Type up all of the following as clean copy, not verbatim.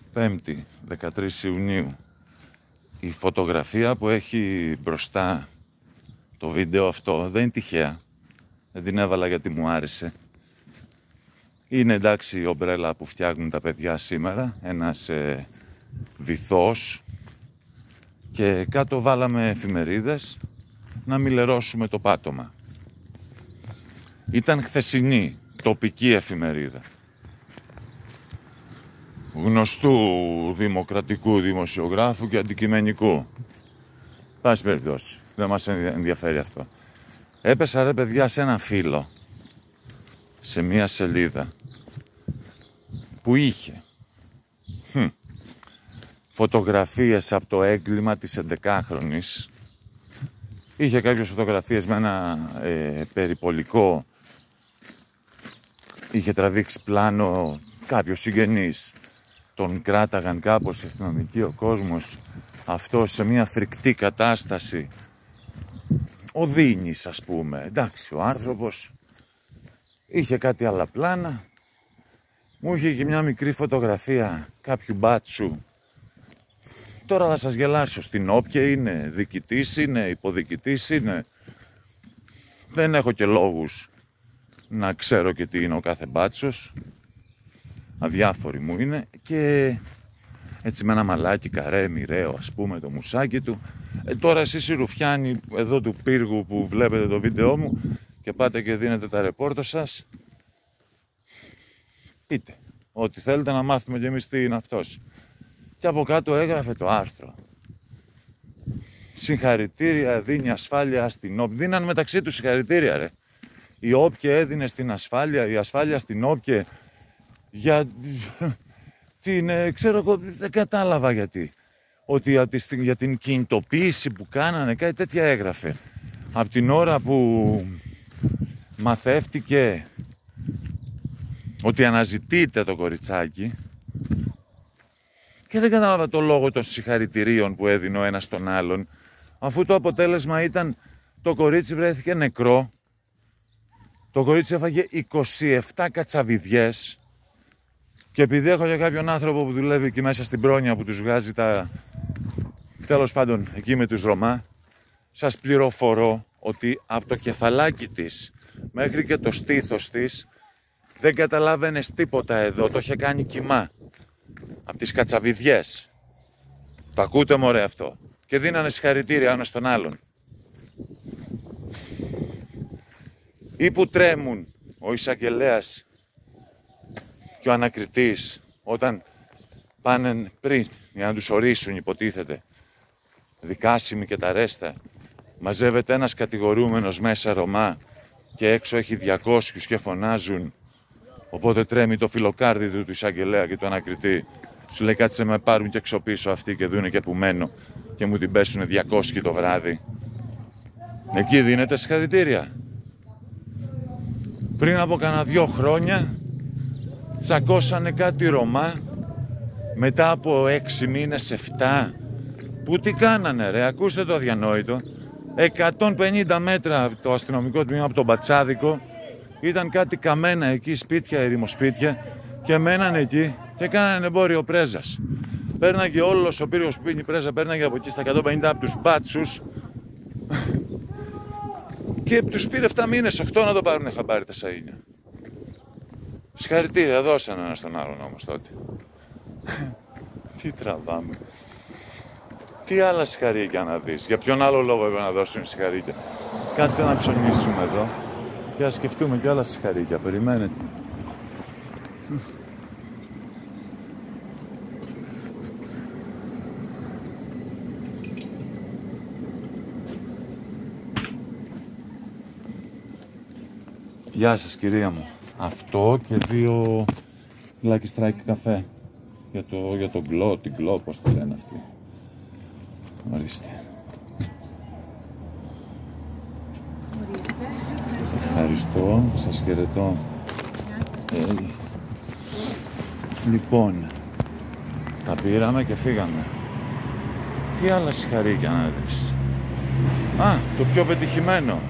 Πέμπτη, 13 Ιουνίου. Η φωτογραφία που έχει μπροστά το βίντεο αυτό δεν είναι τυχαία. Δεν την έβαλα γιατί μου άρεσε. Είναι εντάξει η ομπρέλα που φτιάχνουν τα παιδιά σήμερα. Ένας βυθός. Και κάτω βάλαμε εφημερίδες να μην λερώσουμε το πάτωμα. Ήταν χθεσινή, τοπική εφημερίδα. Γνωστού δημοκρατικού δημοσιογράφου και αντικειμενικού. Πάση περιπτώσει, δεν μας ενδιαφέρει αυτό. Έπεσα ρε παιδιά σε ένα φύλλο, σε μία σελίδα που είχε φωτογραφίες από το έγκλημα της 11χρονης. Είχε κάποιες φωτογραφίες με ένα περιπολικό. Είχε τραβήξει πλάνο κάποιος συγγενής. Τον κράταγαν κάπως αστυνομικοί, ο κόσμος. Αυτό σε μια φρικτή κατάσταση. Ο Δίνης, ας πούμε. Εντάξει, ο άνθρωπος είχε κάτι άλλα πλάνα. Μου είχε και μια μικρή φωτογραφία κάποιου μπάτσου. Τώρα θα σας γελάσω. Στην όποια είναι, διοικητής είναι, υποδιοικητής είναι. Δεν έχω και λόγους να ξέρω και τι είναι ο κάθε μπάτσος. Αδιάφοροι μου είναι. Και έτσι με ένα μαλάκι καρέ, μοιραίο, ας πούμε, το μουσάκι του. Τώρα εσείς οι ρουφιάνοι εδώ του πύργου που βλέπετε το βίντεό μου και πάτε και δίνετε τα ρεπόρτα σας, πείτε ό,τι θέλετε να μάθουμε κι εμείς τι είναι αυτός. Και από κάτω έγραφε το άρθρο. Συγχαρητήρια, δίνει ασφάλεια στην ΟΠ. Δίναν μεταξύ τους συγχαρητήρια ρε. Η ΟΠΚΕ έδινε στην ασφάλεια, η ασφάλεια στην ΟΠΚΕ. Για την, ξέρω εγώ, δεν κατάλαβα γιατί. Ότι για την κινητοποίηση που κάνανε, κάτι τέτοια έγραφε. Από την ώρα που μαθεύτηκε ότι αναζητείται το κοριτσάκι, και δεν κατάλαβα το λόγο των συγχαρητηρίων που έδινε ο ένας στον άλλον, αφού το αποτέλεσμα ήταν το κορίτσι βρέθηκε νεκρό. Το κορίτσι έφαγε 27 κατσαβιδιές. Και επειδή έχω για κάποιον άνθρωπο που δουλεύει εκεί μέσα στην πρόνοια που τους βγάζει τα... τέλος πάντων εκεί με τους Ρωμά, σας πληροφορώ ότι από το κεφαλάκι της μέχρι και το στήθος της δεν καταλάβαινες τίποτα εδώ, το είχε κάνει κιμά από τις κατσαβιδιές. Το ακούτε μωρέ αυτό? Και δίνανε συγχαρητήρια ένας στον άλλον. Ή που τρέμουν ο εισαγγελέας και ο ανακριτής όταν πάνε πριν για να τους ορίσουν, υποτίθεται, δικάσιμοι και τα ρέστα, μαζεύεται ένας κατηγορούμενος μέσα Ρωμά και έξω έχει 200 και φωνάζουν, οπότε τρέμει το φιλοκάρδι του εισαγγελέα και του ανακριτή. Σου λέει κάτσε με πάρουν και εξωπίσω αυτοί και δούνε και που μένω και μου την πέσουνε 200 το βράδυ. Εκεί δίνεται συγχαρητήρια. Πριν από κανένα 2 χρόνια τσακώσανε κάτι Ρωμά, μετά από 6 μήνες, 7, που τι κάνανε ρε, ακούστε το αδιανόητο. 150 μέτρα από το αστυνομικό τμήμα, από τον Μπατσάδικο, ήταν κάτι καμένα εκεί, σπίτια, ερημοσπίτια, και μένανε εκεί και κάνανε εμπόριο πρέζας. Πέρναγε όλος ο πύργος που πίνει πρέζα, πέρναγε από εκεί στα 150 από τους μπάτσους και τους πήρε 7 μήνες, 8 να το πάρουνε χαμπάρι τα σαΐνια. Συγχαρητήρια, δώσανε ένα στον άλλον όμως τότε. Τι τραβάμε. Τι άλλα συγχαρήτια να δεις. Για ποιον άλλο λόγο έπρεπε να δώσουν συγχαρήτια. Κάτσε να ψωνίσουμε εδώ και να σκεφτούμε και άλλα συγχαρήτια. Περιμένετε. Γεια σας κυρία μου. Αυτό και 2 Lucky Strike καφέ. Για το γκλό, την γκλό, πώς το λένε αυτοί. Ορίστε. Ευχαριστώ, σας χαιρετώ. Λοιπόν, τα πήραμε και φύγαμε. Τι άλλα συγχαρήτια να δεις. Α, το πιο πετυχημένο.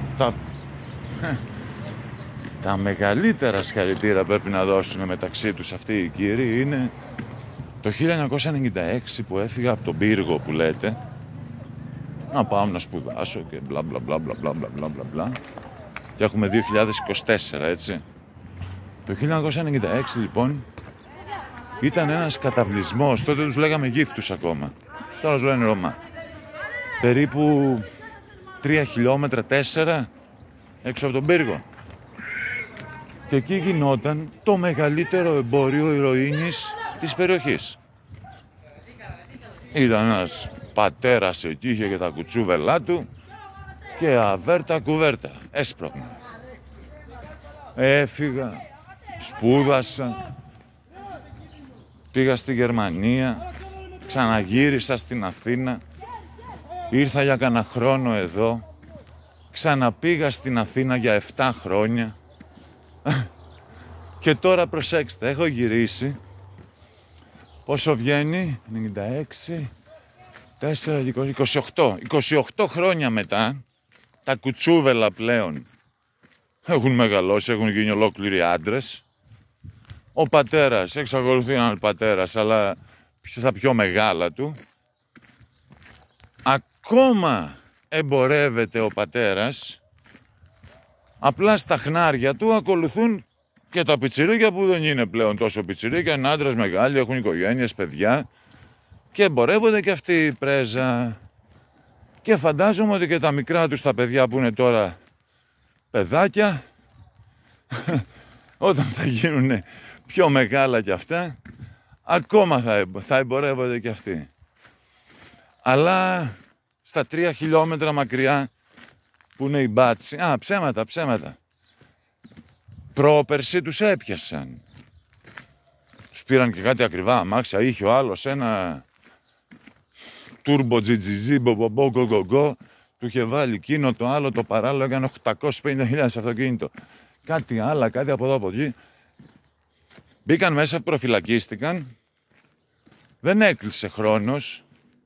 Τα μεγαλύτερα συγχαρητήρια πρέπει να δώσουν μεταξύ τους αυτοί οι κύριοι είναι Το 1996 που έφυγα από τον πύργο που λέτε, να πάω να σπουδάσω και μπλα μπλα μπλα μπλα μπλα μπλα μπλα μπλα, και έχουμε 2024, έτσι. Το 1996 λοιπόν ήταν ένας καταβλισμός, τότε τους λέγαμε γύφτους ακόμα, τώρα τους λένε Ρωμά. Περίπου 3 χιλιόμετρα, 4 έξω από τον πύργο. Και εκεί γινόταν το μεγαλύτερο εμπόριο ηρωίνης της περιοχής. Ήταν ένας πατέρας εκεί, είχε και τα κουτσούβελά του και αβέρτα κουβέρτα, έσπρωγνα. Έφυγα, σπούδασα, πήγα στη Γερμανία, ξαναγύρισα στην Αθήνα, ήρθα για κάνα χρόνο εδώ, ξαναπήγα στην Αθήνα για 7 χρόνια και τώρα προσέξτε, έχω γυρίσει, πόσο βγαίνει, 96, 4, 28 χρόνια μετά, τα κουτσούβελα πλέον έχουν μεγαλώσει, έχουν γίνει ολόκληροι άντρες. Ο πατέρας, εξακολουθεί να είναι πατέρας, αλλά στα πιο μεγάλα του. Ακόμα εμπορεύεται ο πατέρας, απλά στα χνάρια του ακολουθούν και τα πιτσιρίκια που δεν είναι πλέον τόσο πιτσιρίκια, είναι άντρες μεγάλοι, έχουν οικογένειες, παιδιά και εμπορεύονται και αυτή η πρέζα. Και φαντάζομαι ότι και τα μικρά τους τα παιδιά που είναι τώρα παιδάκια, όταν θα γίνουν πιο μεγάλα κι αυτά, ακόμα θα εμπορεύονται κι αυτοί. Αλλά στα 3 χιλιόμετρα μακριά που είναι η Μπάτση, ψέματα. Πρόπερση τους έπιασαν. Τους πήραν και κάτι ακριβά αμάξια, είχε ο άλλος ένα turbo GGG, μπομπομπογκογκογκο, του είχε βάλει εκείνο το άλλο, το παράλληλο έκανε 850.000 αυτοκίνητο. Κάτι άλλα, κάτι από εδώ από εκεί. Μπήκαν μέσα, προφυλακίστηκαν, δεν έκλεισε χρόνος.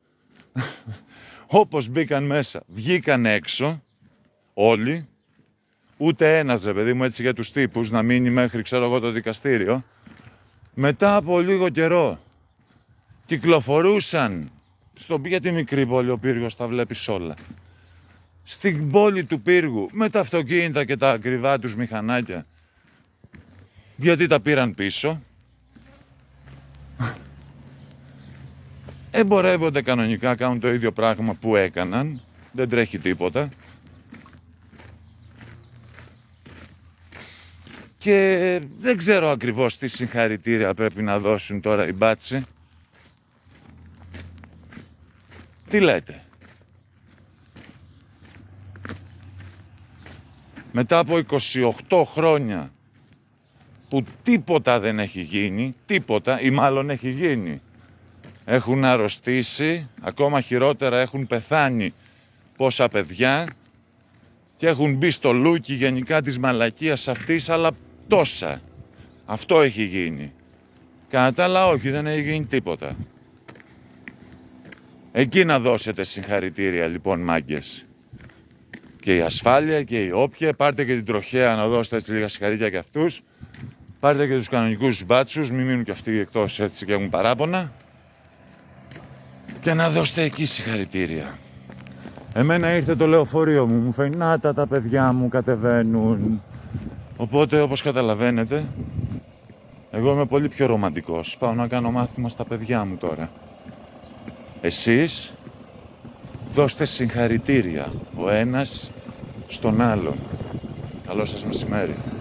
Όπως μπήκαν μέσα, βγήκαν έξω όλοι. Ούτε ένας, ρε παιδί μου, έτσι για τους τύπους, να μείνει μέχρι, ξέρω εγώ, το δικαστήριο. Μετά από λίγο καιρό κυκλοφορούσαν για τη μικρή πόλη, ο πύργος τα βλέπεις όλα. Στην πόλη του πύργου με τα αυτοκίνητα και τα ακριβά τους μηχανάκια. Γιατί τα πήραν πίσω. Εμπορεύονται κανονικά, κάνουν το ίδιο πράγμα που έκαναν. Δεν τρέχει τίποτα. Και δεν ξέρω ακριβώς τι συγχαρητήρια πρέπει να δώσουν τώρα οι μπάτσι. Τι λέτε? Μετά από 28 χρόνια που τίποτα δεν έχει γίνει, τίποτα ή μάλλον έχει γίνει. Έχουν αρρωστήσει, ακόμα χειρότερα έχουν πεθάνει πόσα παιδιά και έχουν μπει στο λούκι γενικά της μαλακίας αυτής, αλλά τόσα. Αυτό έχει γίνει. Κατά τα άλλα όχι, δεν έχει γίνει τίποτα. Εκεί να δώσετε συγχαρητήρια λοιπόν, μάγκες. Και η ασφάλεια και η όποια, πάρτε και την τροχέα να δώσετε έτσι λίγα συγχαρητήρια και αυτούς. Πάρτε και τους κανονικούς μπάτσους, μην μείνουν και αυτοί εκτός έτσι και έχουν παράπονα. Και να δώσετε εκεί συγχαρητήρια. Εμένα ήρθε το λεωφορείο μου, μου φαίνεται να τα παιδιά μου κατεβαίνουν. Οπότε όπως καταλαβαίνετε, εγώ είμαι πολύ πιο ρομαντικός. Πάω να κάνω μάθημα στα παιδιά μου τώρα. Εσείς δώστε συγχαρητήρια ο ένας στον άλλον. Καλό σας μεσημέρι.